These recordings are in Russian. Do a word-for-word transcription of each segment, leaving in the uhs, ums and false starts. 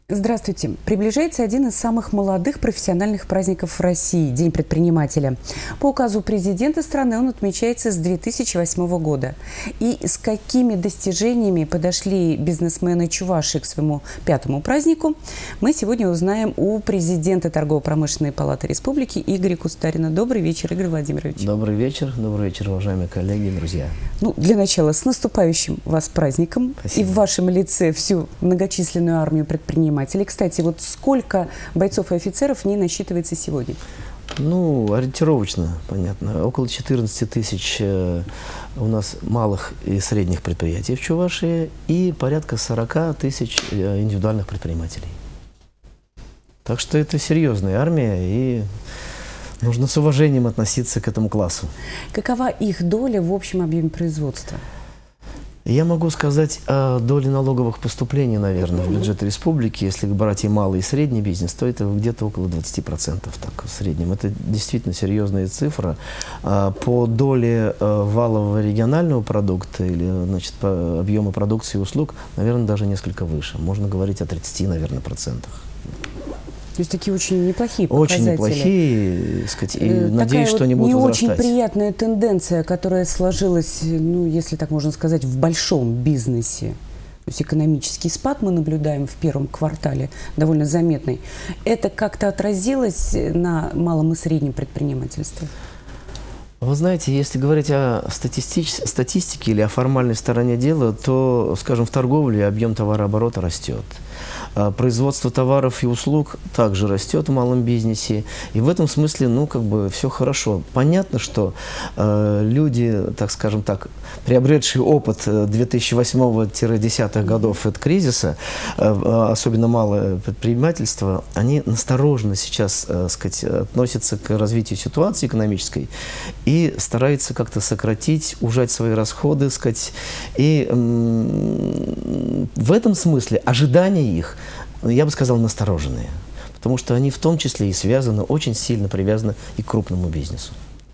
Здравствуйте. Приближается один из самых молодых профессиональных праздников в России – День предпринимателя. По указу президента страны он отмечается с две тысячи восьмого года. И с какими достижениями подошли бизнесмены Чувашии к своему пятому празднику, мы сегодня узнаем у президента Торгово-промышленной палаты республики Игоря Кустарина. Добрый вечер, Игорь Владимирович. Добрый вечер. Добрый вечер, уважаемые коллеги и друзья. Ну, для начала, с наступающим вас праздником. Спасибо. И в вашем лице всю многочисленную армию предпринимателей. Кстати, вот сколько бойцов и офицеров в ней насчитывается сегодня? Ну, ориентировочно, понятно. Около четырнадцати тысяч э, у нас малых и средних предприятий в Чувашии и порядка сорока тысяч э, индивидуальных предпринимателей. Так что это серьезная армия, и нужно с уважением относиться к этому классу. Какова их доля в общем объеме производства? Я могу сказать о доле налоговых поступлений, наверное, в бюджет республики. Если брать и малый, и средний бизнес, то это где-то около двадцати процентов так, в среднем. Это действительно серьезная цифра. По доле валового регионального продукта или, значит, по объему продукции и услуг, наверное, даже несколько выше. Можно говорить о тридцати, наверное, процентах. То есть такие очень неплохие показатели. Очень неплохие, сказать, и Такая надеюсь, вот что они будут не возрастать. очень приятная тенденция, которая сложилась, ну, если так можно сказать, в большом бизнесе. То есть экономический спад мы наблюдаем в первом квартале, довольно заметный. Это как-то отразилось на малом и среднем предпринимательстве? Вы знаете, если говорить о статистич- статистике или о формальной стороне дела, то, скажем, в торговле объем товарооборота растет. Производство товаров и услуг также растет в малом бизнесе. И в этом смысле, ну, как бы, все хорошо. Понятно, что э, люди, так скажем так, приобретшие опыт две тысячи восьмого — две тысячи десятых годов от кризиса, э, особенно малое предпринимательство, они настороженно сейчас, э, сказать, относятся к развитию ситуации экономической и стараются как-то сократить, ужать свои расходы, сказать. И э, в этом смысле ожидания их, я бы сказал, настороженные. Потому что они в том числе и связаны, очень сильно привязаны и к крупному бизнесу.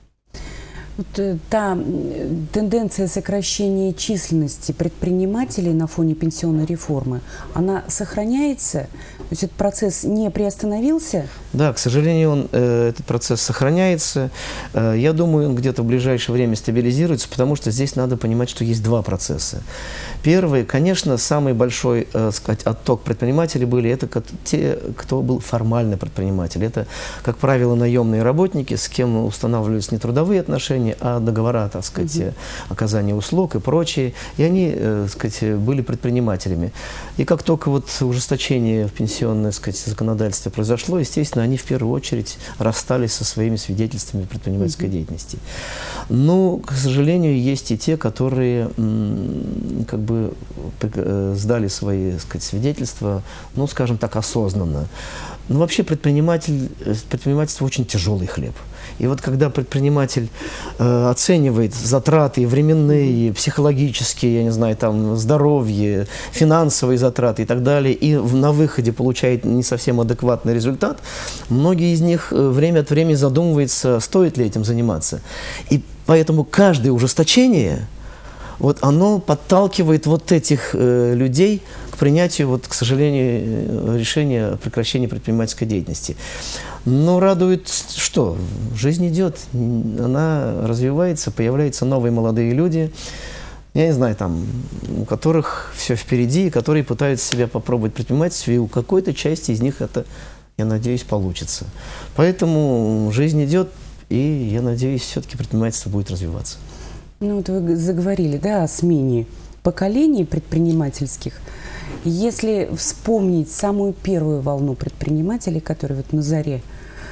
Вот, та тенденция сокращения численности предпринимателей на фоне пенсионной реформы, она сохраняется? То есть этот процесс не приостановился? Да, к сожалению, он, э, этот процесс сохраняется. Э, я думаю, он где-то в ближайшее время стабилизируется, потому что здесь надо понимать, что есть два процесса. Первый, конечно, самый большой, э, сказать, отток предпринимателей были, это те, кто был формально предприниматель. Это, как правило, наемные работники, с кем устанавливались не трудовые отношения, а договора, так сказать, угу. оказания услуг и прочее. И они, э, сказать, были предпринимателями. И как только вот ужесточение в пенсионное, сказать, законодательство произошло, естественно, они в первую очередь расстались со своими свидетельствами предпринимательской mm-hmm. деятельности. Но, к сожалению, есть и те, которые как бы сдали свои, сказать, свидетельства, ну, скажем так, осознанно. Но вообще предприниматель, предпринимательство очень тяжелый хлеб. И вот когда предприниматель э, оценивает затраты временные, психологические, я не знаю, там, здоровье, финансовые затраты и так далее, и в, на выходе получает не совсем адекватный результат, многие из них время от времени задумываются, стоит ли этим заниматься. И поэтому каждое ужесточение, вот оно подталкивает вот этих э, людей к принятию, вот, к сожалению, решения о прекращении предпринимательской деятельности. Но радует, что жизнь идет, она развивается, появляются новые молодые люди, я не знаю, там, у которых все впереди, которые пытаются себя попробовать в предпринимательстве, и у какой-то части из них это, я надеюсь, получится. Поэтому жизнь идет, и я надеюсь, все-таки предпринимательство будет развиваться. Ну, вот вы заговорили, да, о смене поколений предпринимательских. Если вспомнить самую первую волну предпринимателей, которые вот на заре,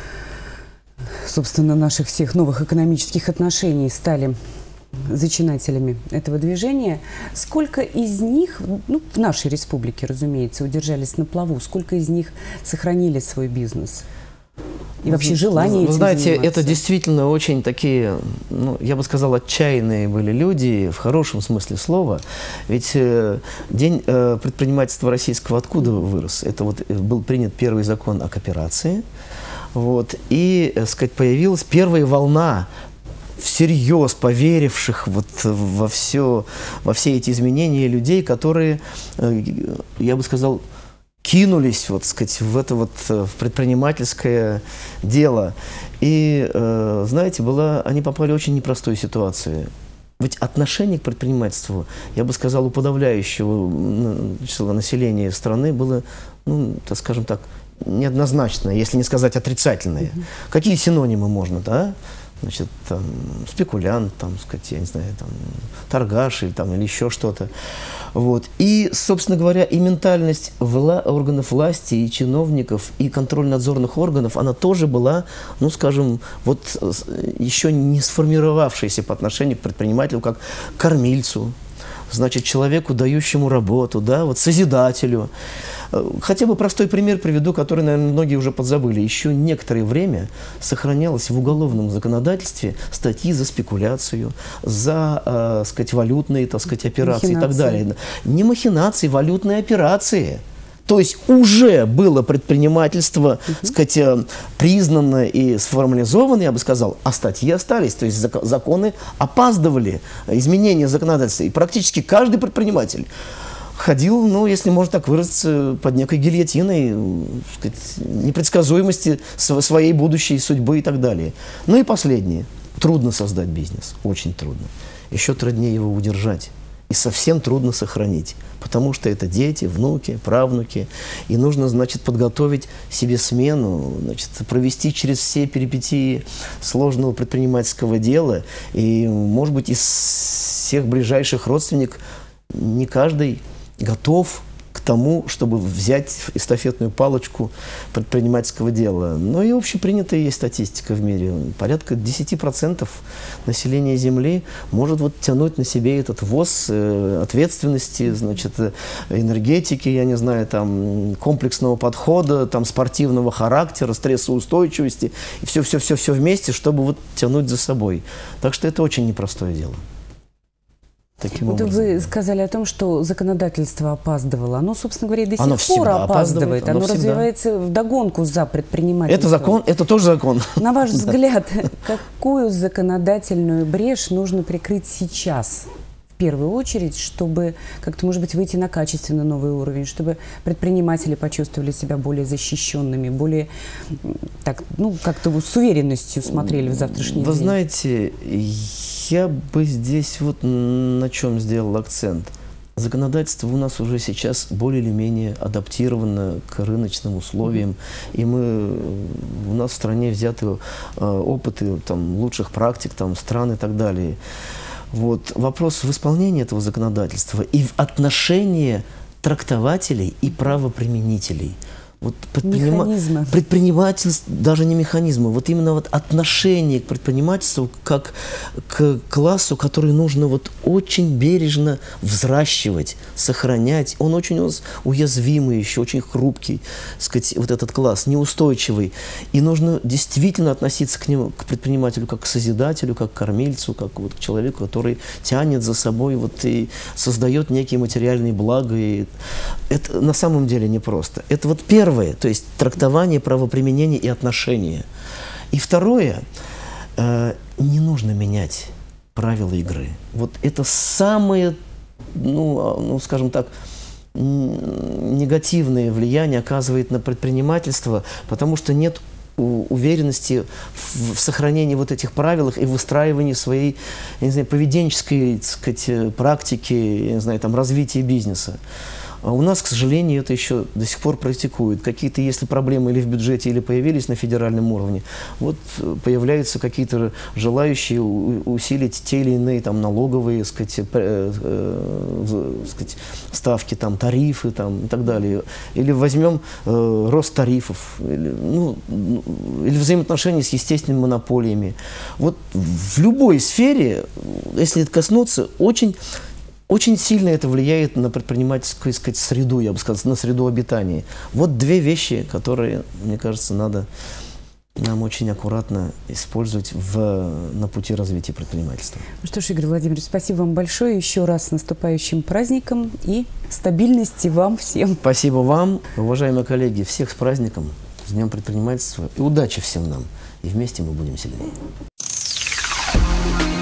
собственно, наших всех новых экономических отношений стали зачинателями этого движения, сколько из них, ну, в нашей республике, разумеется, удержались на плаву, сколько из них сохранили свой бизнес? И вообще желание Вы знаете, заниматься. Это действительно очень такие, ну, я бы сказал, отчаянные были люди, в хорошем смысле слова. Ведь э, День э, предпринимательства российского откуда вырос? Это вот был принят первый закон о кооперации. Вот, и, так сказать, появилась первая волна всерьез поверивших вот во, все, во все эти изменения людей, которые, я бы сказал, кинулись, вот, сказать, в это вот в предпринимательское дело. И, э, знаете, была, они попали в очень непростую ситуацию. Ведь отношение к предпринимательству, я бы сказал, у подавляющего числа населения страны было, ну, так скажем так, неоднозначное, если не сказать отрицательное. Mm-hmm. Какие синонимы можно, да? Значит, там, спекулянт, там, сказать, я не знаю, там, торгаш или, там, или еще что-то. Вот. И, собственно говоря, и ментальность вла органов власти, и чиновников, и контрольно-надзорных органов, она тоже была, ну, скажем, вот еще не сформировавшаяся по отношению к предпринимателю, как к кормильцу, значит, человеку, дающему работу, да, вот созидателю. Хотя бы простой пример приведу, который, наверное, многие уже подзабыли. Еще некоторое время сохранялось в уголовном законодательстве статьи за спекуляцию, за, э, сказать, валютные, так сказать, операции махинации. И так далее. Не махинации, валютные операции. То есть уже было предпринимательство, uh-huh. сказать, признано и сформализовано, я бы сказал, а статьи остались. То есть законы опаздывали, изменения законодательства. И практически каждый предприниматель ходил, ну, если можно так выразиться, под некой гильотиной, сказать, непредсказуемости своей будущей судьбы и так далее. Ну и последнее. Трудно создать бизнес. Очень трудно. Еще труднее его удержать. И совсем трудно сохранить. Потому что это дети, внуки, правнуки. И нужно, значит, подготовить себе смену, значит, провести через все перипетии сложного предпринимательского дела. И, может быть, из всех ближайших родственников не каждый готов к тому, чтобы взять эстафетную палочку предпринимательского дела. Но и общепринятая есть статистика в мире. Порядка десяти процентов населения Земли может вот тянуть на себе этот воз э, ответственности, значит, энергетики, я не знаю, там, комплексного подхода, там, спортивного характера, стрессоустойчивости, и все-все-все-все вместе, чтобы вот тянуть за собой. Так что это очень непростое дело. Таким вот образом, вы да. сказали о том, что законодательство опаздывало. Оно, собственно говоря, до сих оно пор опаздывает. Оно, оно развивается вдогонку за предпринимательством. Это закон, это тоже закон. На ваш взгляд, какую законодательную брешь нужно прикрыть сейчас? В первую очередь, чтобы как-то, может быть, выйти на качественно новый уровень, чтобы предприниматели почувствовали себя более защищенными, более, так, ну, как-то с уверенностью смотрели в завтрашний Вы день. Вы знаете, я бы здесь вот на чем сделал акцент. Законодательство у нас уже сейчас более или менее адаптировано к рыночным условиям, и мы, у нас в стране взяты э, опыты там, лучших практик, там, стран и так далее. Вот. Вопрос в исполнении этого законодательства и в отношении трактователей и правоприменителей. Вот предпринима... предпринимательство, даже не механизмы, вот именно вот отношение к предпринимательству как к классу, который нужно вот очень бережно взращивать, сохранять. Он очень уязвимый еще, очень хрупкий, так сказать, вот этот класс, неустойчивый. И нужно действительно относиться к нему, к предпринимателю, как к созидателю, как к кормильцу, как вот к человеку, который тянет за собой вот и создает некие материальные блага. И это на самом деле непросто. Это вот первое. Первое, то есть трактование, правоприменение и отношения. И второе, э, не нужно менять правила игры. Вот это самое, ну, ну, скажем так, негативное влияние оказывает на предпринимательство, потому что нет уверенности в, в сохранении вот этих правил и выстраивании своей, я не знаю, поведенческой, так сказать, практики, я не знаю, там, развития бизнеса. А у нас, к сожалению, это еще до сих пор практикуют. Какие-то, если проблемы или в бюджете, или появились на федеральном уровне, вот появляются какие-то желающие усилить те или иные там, налоговые, сказать, э, э, сказать, ставки, там, тарифы там, и так далее. Или возьмем э, рост тарифов, или, ну, или взаимоотношения с естественными монополиями. Вот в любой сфере, если это коснуться, очень... Очень сильно это влияет на предпринимательскую, сказать, среду, я бы сказал, на среду обитания. Вот две вещи, которые, мне кажется, надо нам очень аккуратно использовать в, на пути развития предпринимательства. Ну что ж, Игорь Владимирович, спасибо вам большое. Еще раз с наступающим праздником и стабильности вам всем. Спасибо вам, уважаемые коллеги, всех с праздником, с Днем предпринимательства. И удачи всем нам. И вместе мы будем сильнее.